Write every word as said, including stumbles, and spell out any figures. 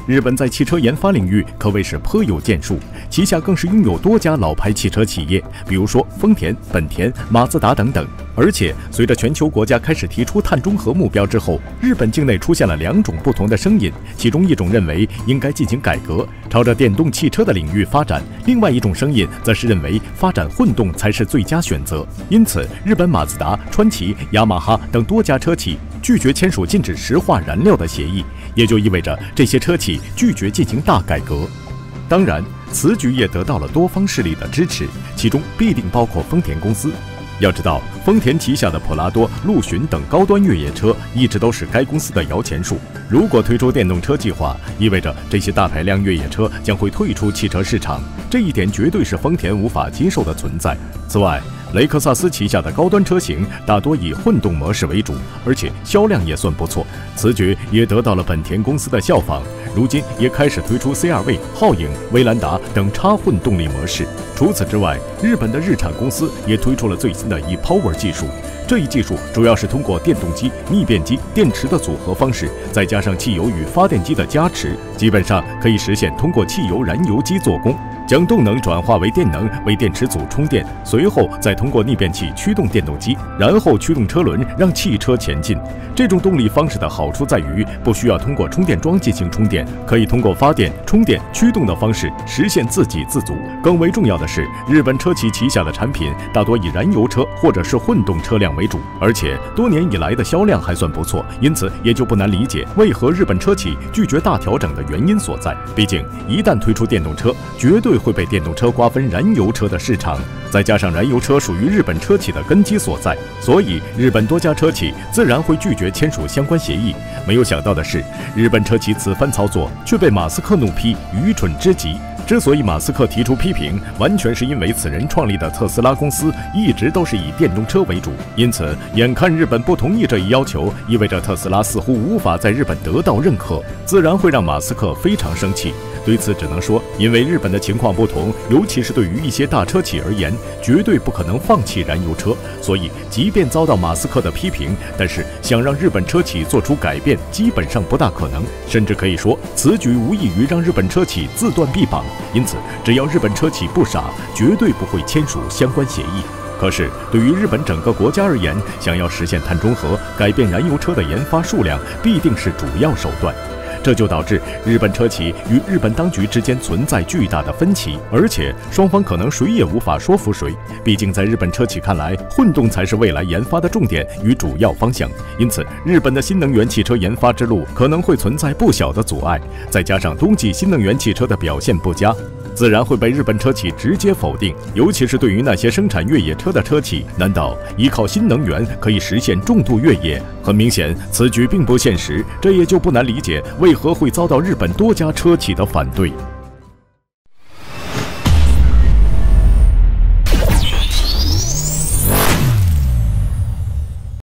日本在汽车研发领域可谓是颇有建树，旗下更是拥有多家老牌汽车企业，比如说丰田、本田、马自达等等。而且，随着全球国家开始提出碳中和目标之后，日本境内出现了两种不同的声音，其中一种认为应该进行改革，朝着电动汽车的领域发展；另外一种声音则是认为发展混动才是最佳选择。因此，日本马自达、川崎、雅马哈等多家车企拒绝签署禁止石化燃料的协议，也就意味着这些车企拒绝进行大改革。当然，此举也得到了多方势力的支持，其中必定包括丰田公司。要知道，丰田旗下的普拉多、陆巡等高端越野车一直都是该公司的摇钱树。如果推出电动车计划，意味着这些大排量越野车将会退出汽车市场，这一点绝对是丰田无法接受的存在。此外，雷克萨斯旗下的高端车型大多以混动模式为主，而且销量也算不错。此举也得到了本田公司的效仿，如今也开始推出 C R V、皓影、威兰达等插混动力模式。除此之外，日本的日产公司也推出了最新的 e-Power 技术。这一技术主要是通过电动机、逆变机、电池的组合方式，再加上汽油与发电机的加持，基本上可以实现通过汽油燃油机做功，将动能转化为电能，为电池组充电，随后再通过逆变器驱动电动机，然后驱动车轮让汽车前进。这种动力方式的好处在于不需要通过充电桩进行充电，可以通过发电、充电、驱动的方式实现自给自足。更为重要的是，日本车企旗下的产品大多以燃油车或者是混动车辆为主，而且多年以来的销量还算不错，因此也就不难理解为何日本车企拒绝大调整的原因所在。毕竟，一旦推出电动车，绝对会被电动车瓜分燃油车的市场，再加上燃油车属于日本车企的根基所在，所以日本多家车企自然会拒绝签署相关协议。没有想到的是，日本车企此番操作却被马斯克怒批愚蠢之极。之所以马斯克提出批评，完全是因为此人创立的特斯拉公司一直都是以电动车为主，因此眼看日本不同意这一要求，意味着特斯拉似乎无法在日本得到认可，自然会让马斯克非常生气。对此只能说，因为日本的情况不同，尤其是对于一些大车企而言，绝对不可能放弃燃油车，所以即便遭到马斯克的批评，但是想让日本车企做出改变，基本上不大可能，甚至可以说此举无异于让日本车企自断臂膀。因此，只要日本车企不傻，绝对不会签署相关协议。可是，对于日本整个国家而言，想要实现碳中和，改变燃油车的研发数量必定是主要手段。这就导致日本车企与日本当局之间存在巨大的分歧，而且双方可能谁也无法说服谁。毕竟在日本车企看来，混动才是未来研发的重点与主要方向，因此日本的新能源汽车研发之路可能会存在不小的阻碍。再加上冬季新能源汽车的表现不佳，自然会被日本车企直接否定。尤其是对于那些生产越野车的车企，难道依靠新能源可以实现重度越野？很明显，此举并不现实，这也就不难理解为何会遭到日本多家车企的反对。